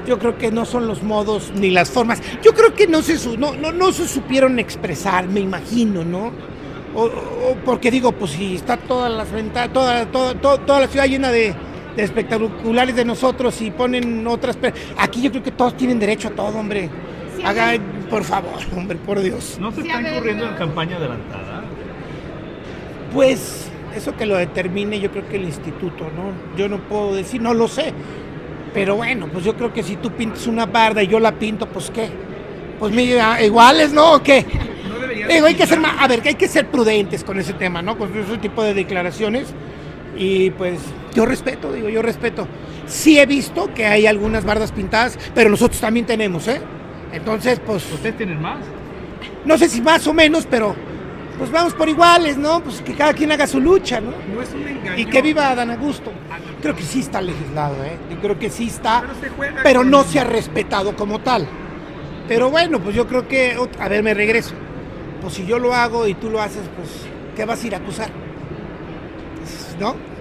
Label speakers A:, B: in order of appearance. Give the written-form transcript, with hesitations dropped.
A: Yo creo que no son los modos ni las formas. Yo creo que no se supieron expresar, me imagino, ¿no? Porque digo, pues si está todas las ventanas, toda la ciudad llena de espectaculares de nosotros y ponen otras... Aquí yo creo que todos tienen derecho a todo, hombre.
B: Sí,
A: Hagan, por favor, hombre, por Dios.
C: ¿No se
B: Sí,
C: está
B: a ver,
C: incurriendo
B: no.
C: en campaña adelantada?
A: Pues eso que lo determine yo creo que el instituto, ¿no? Yo no puedo decir, no lo sé. Pero bueno, pues yo creo que si tú pintas una barda y yo la pinto, pues ¿qué? Pues mira, iguales, ¿no? ¿O qué?
C: No debería
A: Digo, hay que ser a ver, que hay que ser prudentes con ese tema, ¿no? Con ese tipo de declaraciones. Y pues yo respeto. Sí he visto que hay algunas bardas pintadas, pero nosotros también tenemos, ¿eh? Entonces, pues,
C: ¿Ustedes tienen más?
A: no sé si más o menos, pero pues vamos por iguales, ¿no? Pues que cada quien haga su lucha, ¿no?
C: No es un engaño.
A: Y que viva Dan Augusto. Creo que sí está legislado, ¿eh? Yo creo que sí está,
C: Pero se juega
A: pero
C: con-
A: no se ha respetado como tal. Pero bueno, pues yo creo que, a ver, me regreso. Pues si yo lo hago y tú lo haces, pues, ¿qué vas a ir a acusar? ¿No?